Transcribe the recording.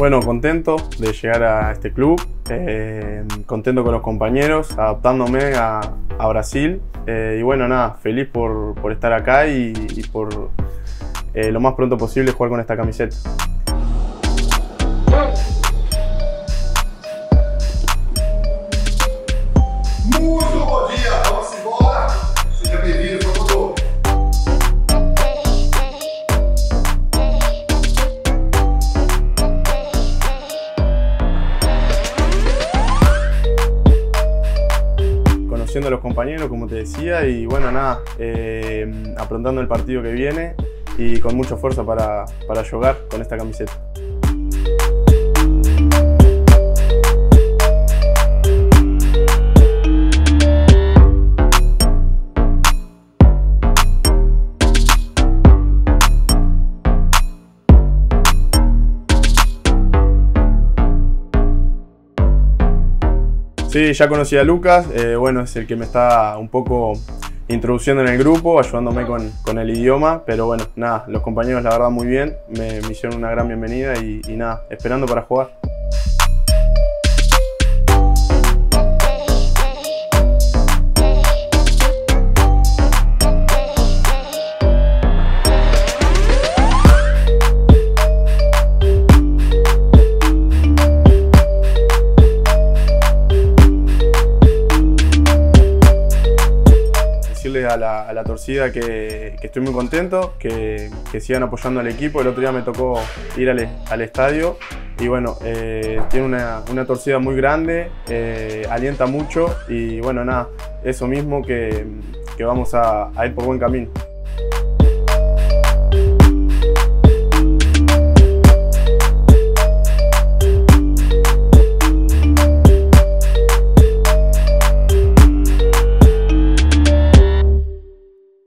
Bueno, contento de llegar a este club, contento con los compañeros, adaptándome a Brasil y bueno, nada, feliz por estar acá y por lo más pronto posible jugar con esta camiseta. Muito bom dia, vamos embora. Seja bem-vindo, jogador. Conociendo a los compañeros, como te decía, y bueno, nada, afrontando el partido que viene y con mucha fuerza para jugar con esta camiseta. Sí, ya conocí a Lucas, bueno, es el que me está un poco introduciendo en el grupo, ayudándome con el idioma, pero bueno, nada, los compañeros la verdad muy bien, me hicieron una gran bienvenida y nada, esperando para jugar. A la torcida que estoy muy contento, que sigan apoyando al equipo. El otro día me tocó ir al estadio y bueno, tiene una torcida muy grande, alienta mucho y bueno, nada, eso mismo que vamos a ir por buen camino.